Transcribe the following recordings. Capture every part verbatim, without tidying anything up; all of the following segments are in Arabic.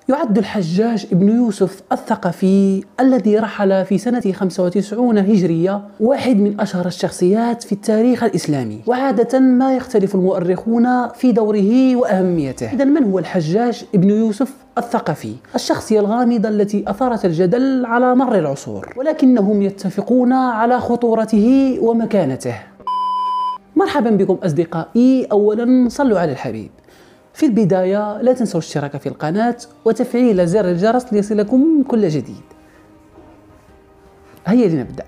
يعد الحجاج ابن يوسف الثقفي الذي رحل في سنة خمسة وتسعين هجرية واحد من أشهر الشخصيات في التاريخ الإسلامي، وعادة ما يختلف المؤرخون في دوره وأهميته. إذن من هو الحجاج ابن يوسف الثقفي؟ الشخصية الغامضة التي أثارت الجدل على مر العصور، ولكنهم يتفقون على خطورته ومكانته. مرحبا بكم أصدقائي. أولا صلوا على الحبيب. في البداية لا تنسوا الاشتراك في القناة وتفعيل زر الجرس ليصلكم كل جديد. هيا لنبدأ.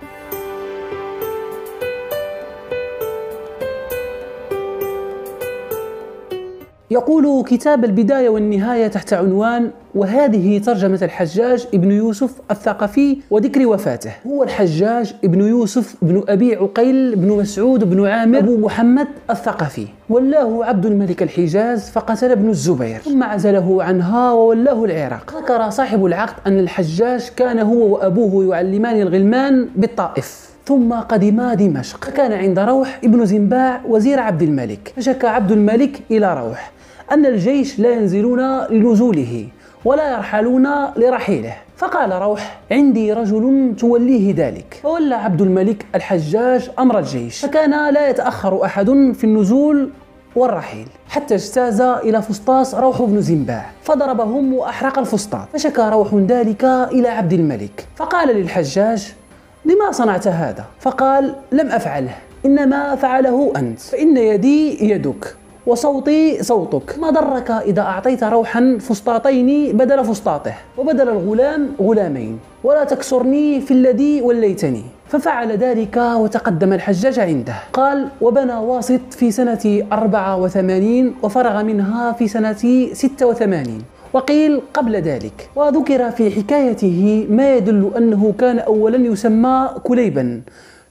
يقول كتاب البداية والنهاية تحت عنوان: وهذه ترجمة الحجاج ابن يوسف الثقفي وذكر وفاته. هو الحجاج ابن يوسف بن أبي عقيل بن مسعود بن عامر أبو محمد الثقفي، ولاه عبد الملك الحجاز فقتل ابن الزبير، ثم عزله عنها وولاه العراق. ذكر صاحب العقد أن الحجاج كان هو وأبوه يعلمان الغلمان بالطائف، ثم قدما دمشق، فكان عند روح ابن زنباع وزير عبد الملك، فشكى عبد الملك إلى روح أن الجيش لا ينزلون لنزوله ولا يرحلون لرحيله، فقال روح: عندي رجل توليه ذلك. فولى عبد الملك الحجاج أمر الجيش، فكان لا يتأخر أحد في النزول والرحيل، حتى اجتاز إلى فسطاس روح بن زنباع فضربهم وأحرق الفسطاط، فشكى روح ذلك إلى عبد الملك، فقال للحجاج: لما صنعت هذا؟ فقال: لم أفعله، إنما فعله أنت، فإن يدي يدك وصوتي صوتك، ما ضرك إذا أعطيت روحا فسطاطين بدل فسطاطه وبدل الغلام غلامين، ولا تكسرني في الذي وليتني. ففعل ذلك وتقدم الحجاج عنده. قال: وبنى واسط في سنة أربعة وثمانين وفرغ منها في سنة ستة وثمانين، وقيل قبل ذلك. وذكر في حكايته ما يدل أنه كان أولا يسمى كليبا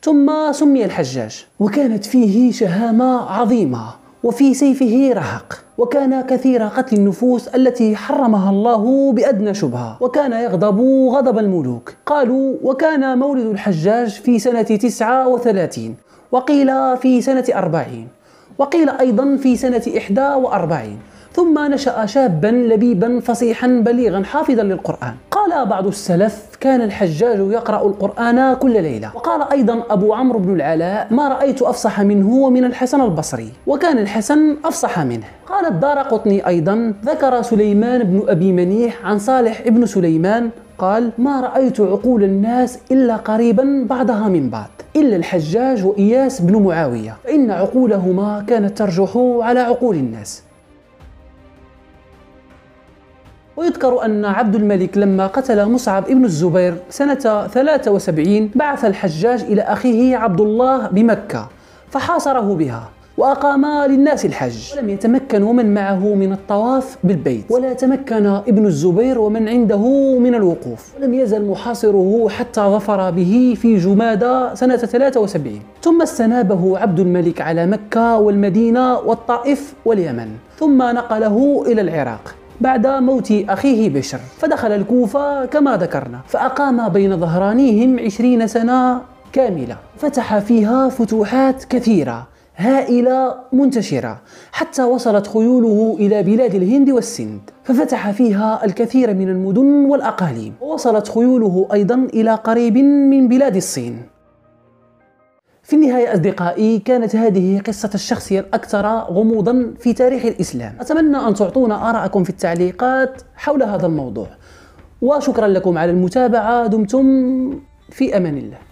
ثم سمي الحجاج، وكانت فيه شهامة عظيمة وفي سيفه رهق، وكان كثير قتل النفوس التي حرمها الله بأدنى شبهة، وكان يغضب غضب الملوك. قالوا: وكان مولد الحجاج في سنة تسعة وثلاثين، وقيل في سنة أربعين، وقيل أيضا في سنة إحدى وأربعين. ثم نشأ شابا لبيبا فصيحا بليغا حافظا للقرآن. قال بعض السلف: كان الحجاج يقرأ القرآن كل ليلة. وقال أيضا أبو عمرو بن العلاء: ما رأيت أفصح منه ومن الحسن البصري، وكان الحسن أفصح منه. قال الدارقطني أيضا: ذكر سليمان بن أبي منيح عن صالح ابن سليمان قال: ما رأيت عقول الناس إلا قريبا بعضها من بعض إلا الحجاج وإياس بن معاوية، فإن عقولهما كانت ترجح على عقول الناس. ويذكر أن عبد الملك لما قتل مصعب ابن الزبير سنة ثلاثة وسبعين بعث الحجاج إلى أخيه عبد الله بمكة فحاصره بها، وأقام للناس الحج، ولم يتمكن من معه من الطواف بالبيت، ولا تمكن ابن الزبير ومن عنده من الوقوف، ولم يزل محاصره حتى ظفر به في جمادى سنة ثلاثة وسبعين. ثم استنابه عبد الملك على مكة والمدينة والطائف واليمن، ثم نقله إلى العراق بعد موت أخيه بشر، فدخل الكوفة كما ذكرنا، فأقام بين ظهرانيهم عشرين سنة كاملة، فتح فيها فتوحات كثيرة هائلة منتشرة، حتى وصلت خيوله إلى بلاد الهند والسند، ففتح فيها الكثير من المدن والأقاليم، ووصلت خيوله أيضا إلى قريب من بلاد الصين. في النهاية أصدقائي، كانت هذه قصة الشخصية الأكثر غموضا في تاريخ الإسلام. أتمنى أن تعطونا آراءكم في التعليقات حول هذا الموضوع، وشكرا لكم على المتابعة. دمتم في أمان الله.